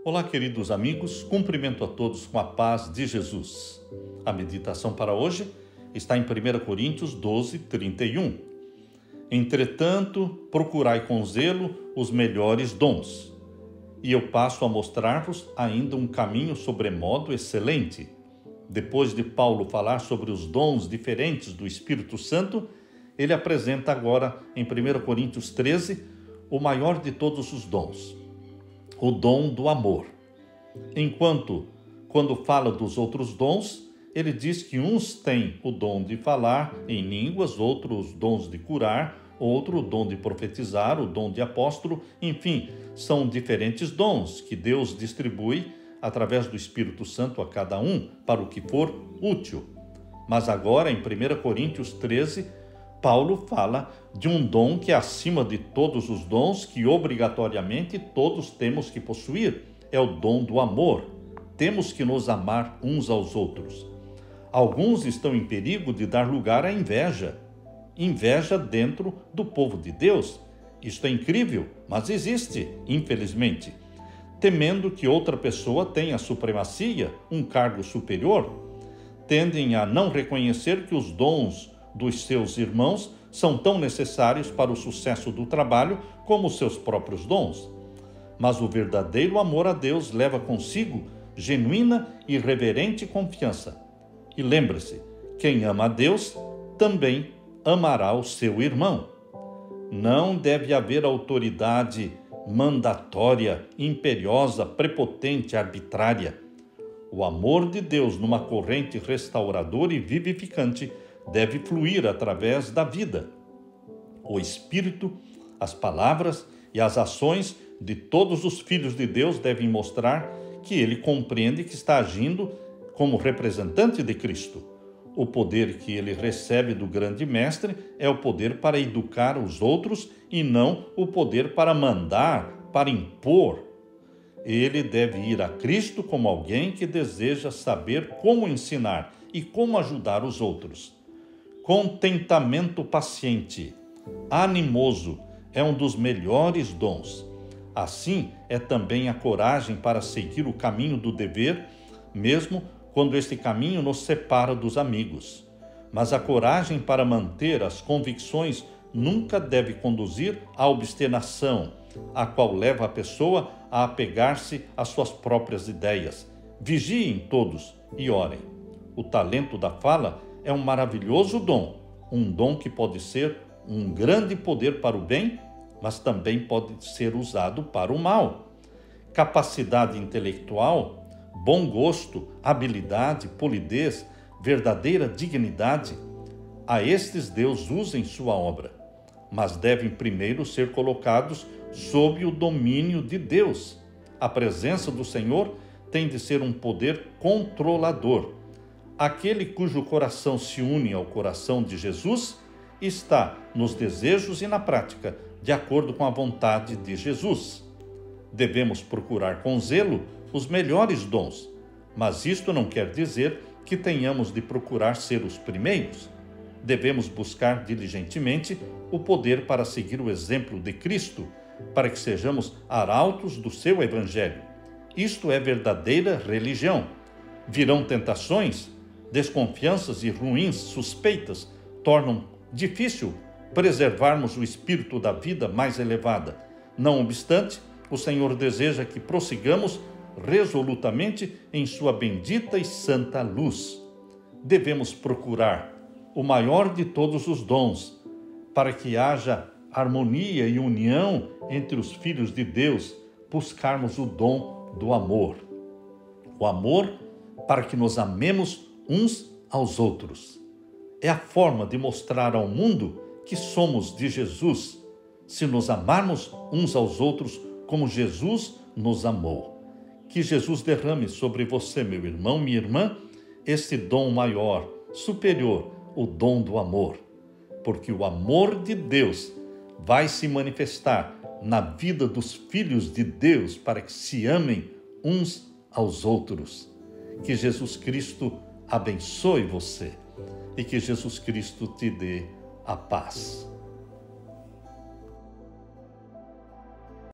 Olá, queridos amigos, cumprimento a todos com a paz de Jesus. A meditação para hoje está em 1 Coríntios 12, 31. Entretanto, procurai com zelo os melhores dons. E eu passo a mostrar-vos ainda um caminho sobremodo excelente. Depois de Paulo falar sobre os dons diferentes do Espírito Santo, ele apresenta agora em 1 Coríntios 13 o maior de todos os dons, o dom do amor. Enquanto, quando fala dos outros dons, ele diz que uns têm o dom de falar em línguas, outros os dons de curar, outro o dom de profetizar, o dom de apóstolo, enfim, são diferentes dons que Deus distribui através do Espírito Santo a cada um para o que for útil. Mas agora, em 1 Coríntios 13, Paulo fala de um dom que é acima de todos os dons, que obrigatoriamente todos temos que possuir. É o dom do amor. Temos que nos amar uns aos outros. Alguns estão em perigo de dar lugar à inveja. Inveja dentro do povo de Deus. Isto é incrível, mas existe, infelizmente. Temendo que outra pessoa tenha supremacia, um cargo superior, tendem a não reconhecer que os dons dos seus irmãos são tão necessários para o sucesso do trabalho como os seus próprios dons. Mas o verdadeiro amor a Deus leva consigo genuína e reverente confiança. E lembre-se, quem ama a Deus também amará o seu irmão. Não deve haver autoridade mandatória, imperiosa, prepotente, arbitrária. O amor de Deus, numa corrente restauradora e vivificante, deve fluir através da vida. O Espírito, as palavras e as ações de todos os filhos de Deus devem mostrar que ele compreende que está agindo como representante de Cristo. O poder que ele recebe do grande mestre é o poder para educar os outros e não o poder para mandar, para impor. Ele deve ir a Cristo como alguém que deseja saber como ensinar e como ajudar os outros. Contentamento paciente, animoso, é um dos melhores dons. Assim é também a coragem para seguir o caminho do dever, mesmo quando este caminho nos separa dos amigos. Mas a coragem para manter as convicções nunca deve conduzir à obstinação, a qual leva a pessoa a apegar-se às suas próprias ideias. Vigiem todos e orem. O talento da fala é um maravilhoso dom, um dom que pode ser um grande poder para o bem, mas também pode ser usado para o mal. Capacidade intelectual, bom gosto, habilidade, polidez, verdadeira dignidade, a estes Deus usa em sua obra, mas devem primeiro ser colocados sob o domínio de Deus. A presença do Senhor tem de ser um poder controlador. Aquele cujo coração se une ao coração de Jesus está nos desejos e na prática, de acordo com a vontade de Jesus. Devemos procurar com zelo os melhores dons, mas isto não quer dizer que tenhamos de procurar ser os primeiros. Devemos buscar diligentemente o poder para seguir o exemplo de Cristo, para que sejamos arautos do seu Evangelho. Isto é verdadeira religião. Virão tentações, desconfianças e ruins suspeitas tornam difícil preservarmos o espírito da vida mais elevada. Não obstante, o Senhor deseja que prossigamos resolutamente em sua bendita e santa luz. Devemos procurar o maior de todos os dons, para que haja harmonia e união entre os filhos de Deus, buscarmos o dom do amor. O amor para que nos amemos uns aos outros. É a forma de mostrar ao mundo que somos de Jesus, se nos amarmos uns aos outros como Jesus nos amou. Que Jesus derrame sobre você, meu irmão, minha irmã, esse dom maior, superior, o dom do amor. Porque o amor de Deus vai se manifestar na vida dos filhos de Deus para que se amem uns aos outros. Que Jesus Cristo abençoe você e que Jesus Cristo te dê a paz.